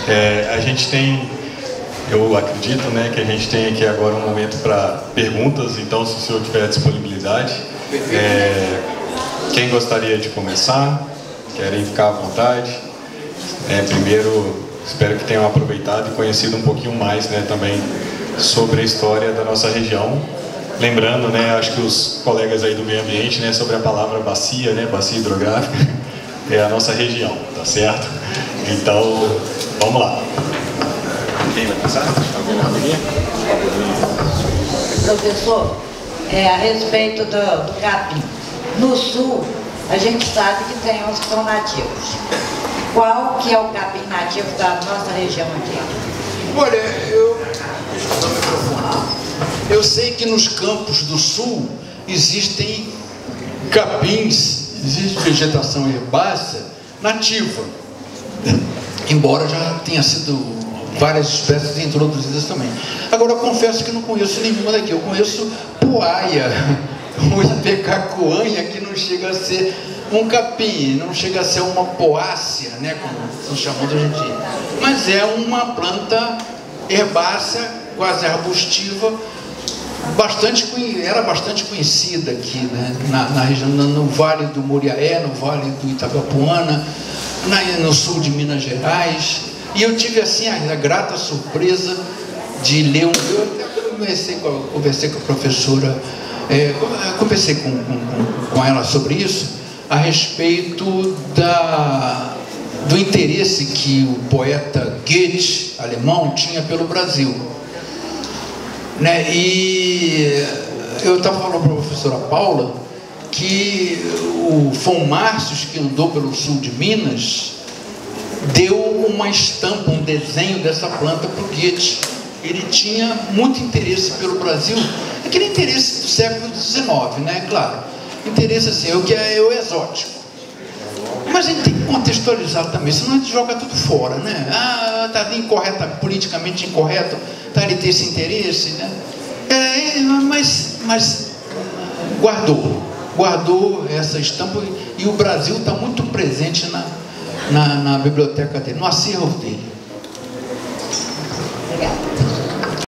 A gente tem, eu acredito, né, que a gente tem aqui agora um momento para perguntas, então se o senhor tiver disponibilidade. Quem gostaria de começar? Querem ficar à vontade? Primeiro, espero que tenham aproveitado e conhecido um pouquinho mais, né, também sobre a história da nossa região. Lembrando, né, acho que os colegas aí do meio ambiente, né, sobre a palavra bacia, né, bacia hidrográfica, é a nossa região, tá certo? Então, vamos lá. Quem vai começar? Alguém rapidinho? Professor, a respeito do capim. No sul, a gente sabe que tem uns que são nativos. Qual que é o capim nativo da nossa região aqui? Olha, eu sei que nos campos do sul existem capins, existe vegetação herbácea nativa, embora já tenha sido várias espécies introduzidas também. Agora, eu confesso que não conheço nenhuma daqui. Eu conheço poaia, ou ipecacuanha, que não chega a ser um capim, não chega a ser uma poácea, né, como estão chamando a gente. Mas é uma planta herbácea, quase arbustiva, era bastante conhecida aqui, né, na região, no Vale do Muriaé, no Vale do Itabapuana, no sul de Minas Gerais. E eu tive assim a grata surpresa de ler eu até conversei com a professora, conversei com ela sobre isso, a respeito do interesse que o poeta Goethe, alemão, tinha pelo Brasil, né? E eu estava falando para a professora Paula que o von Marcius, que andou pelo sul de Minas, deu uma estampa, um desenho dessa planta para o Goethe. Ele tinha muito interesse pelo Brasil, aquele interesse do século XIX, né? Claro, interesse assim, o que é o exótico. Mas a gente tem que contextualizar também, senão a gente joga tudo fora, né? Está ali politicamente incorreto, está ali ter esse interesse, né? Mas guardou essa estampa, e o Brasil está muito presente na biblioteca dele, no acervo dele.